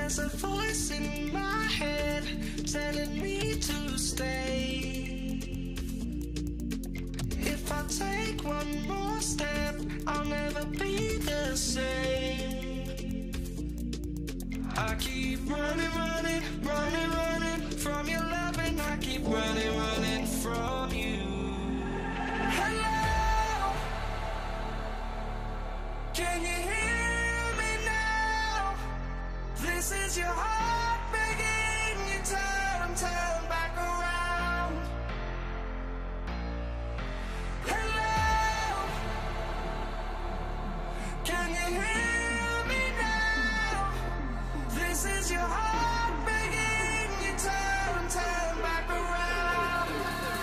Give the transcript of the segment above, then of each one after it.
There's a voice in my head telling me to stay. If I take one more step, I'll never be the same. I keep running, running, running, running from your love, and I keep running, running from you. Hello, can you hear me now? This is your heart begging you, turn back around. Hello, can you hear me now? This is your heart begging you, turn back around.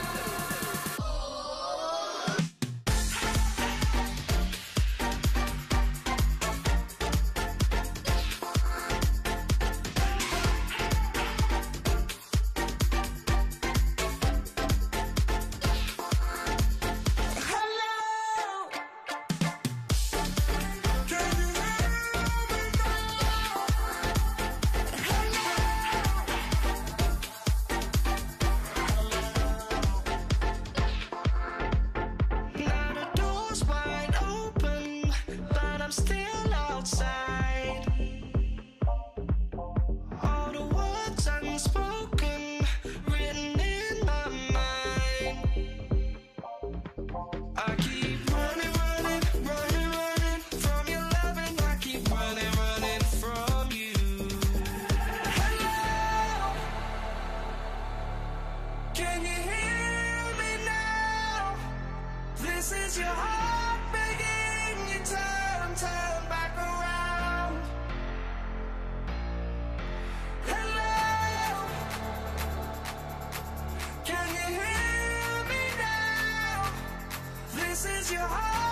This is your heart begging you, turn back around. Hello, can you hear me now? This is your heart.